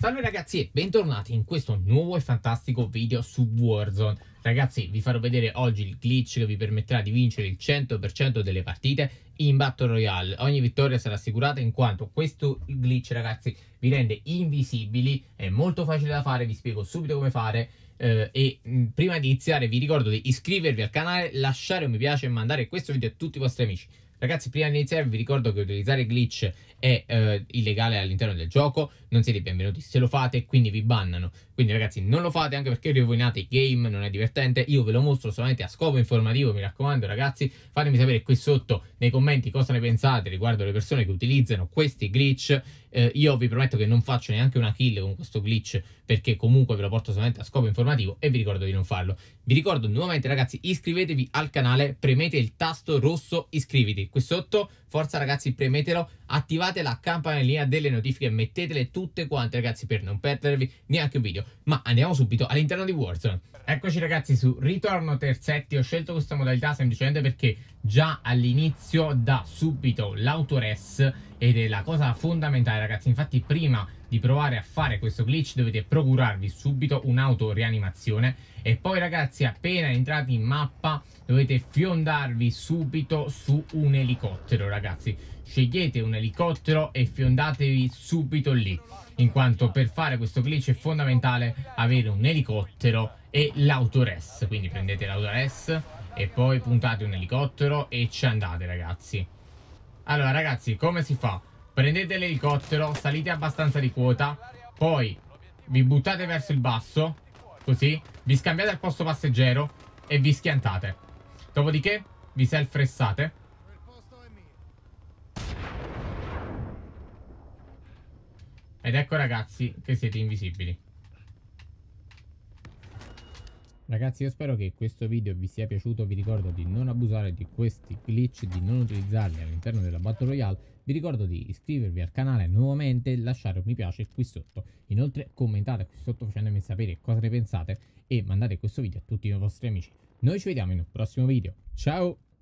Salve ragazzi e bentornati in questo nuovo e fantastico video su Warzone. Ragazzi, vi farò vedere oggi il glitch che vi permetterà di vincere il 100% delle partite in Battle Royale. Ogni vittoria sarà assicurata in quanto questo glitch, ragazzi, vi rende invisibili. È molto facile da fare, vi spiego subito come fare. Prima di iniziare vi ricordo di iscrivervi al canale, lasciare un mi piace e mandare questo video a tutti i vostri amici. Ragazzi, prima di iniziare vi ricordo che utilizzare glitch è illegale all'interno del gioco, non siete benvenuti se lo fate, quindi vi bannano. Quindi ragazzi non lo fate, anche perché rovinate i game, non è divertente. Io ve lo mostro solamente a scopo informativo, mi raccomando ragazzi. Fatemi sapere qui sotto nei commenti cosa ne pensate riguardo le persone che utilizzano questi glitch. Io vi prometto che non faccio neanche una kill con questo glitch, perché comunque ve lo porto solamente a scopo informativo e vi ricordo di non farlo. Vi ricordo nuovamente ragazzi, iscrivetevi al canale, premete il tasto rosso iscriviti qui sotto, forza ragazzi, premetelo, attivate la campanellina delle notifiche, mettetele tutte quante ragazzi per non perdervi neanche un video. Ma andiamo subito all'interno di Warzone. Eccoci ragazzi su Ritorno Terzetti. Ho scelto questa modalità semplicemente perché già all'inizio dà subito l'autores ed è la cosa fondamentale ragazzi. Infatti prima di provare a fare questo glitch dovete procurarvi subito un'autorianimazione e poi ragazzi appena entrati in mappa dovete fiondarvi subito su un elicottero ragazzi. Scegliete un elicottero e fiondatevi subito lì, in quanto per fare questo glitch è fondamentale avere un elicottero e l'autores. Quindi prendete l'autores e poi puntate un elicottero e ci andate ragazzi. Allora ragazzi, come si fa? Prendete l'elicottero, salite abbastanza di quota, poi vi buttate verso il basso, così, vi scambiate al posto passeggero e vi schiantate. Dopodiché vi self-ressate. Ed ecco ragazzi che siete invisibili. Ragazzi, io spero che questo video vi sia piaciuto. Vi ricordo di non abusare di questi glitch, di non utilizzarli all'interno della Battle Royale. Vi ricordo di iscrivervi al canale nuovamente e lasciare un mi piace qui sotto. Inoltre commentate qui sotto facendomi sapere cosa ne pensate e mandate questo video a tutti i vostri amici. Noi ci vediamo in un prossimo video. Ciao!